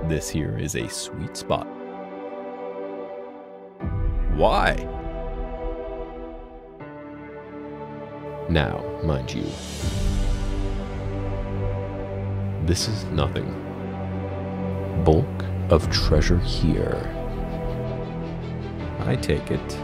This here is a sweet spot. Why? Now, mind you, this is nothing. Bulk of treasure here. I take it.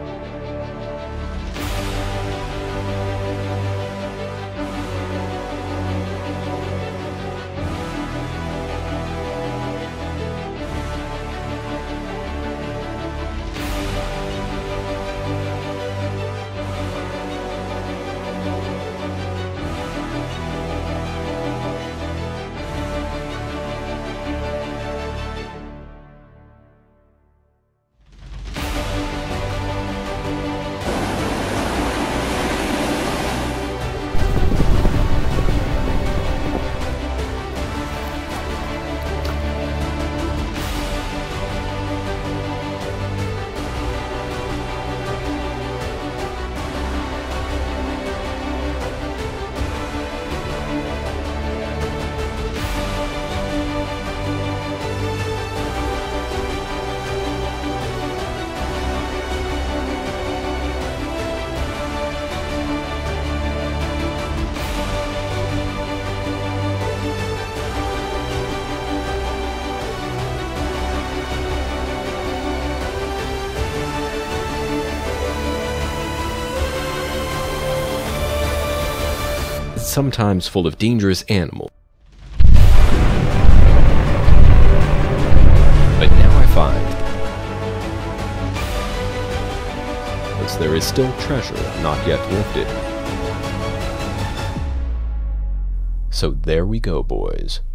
Sometimes full of dangerous animals. But now I find that there is still treasure not yet lifted. So there we go, boys.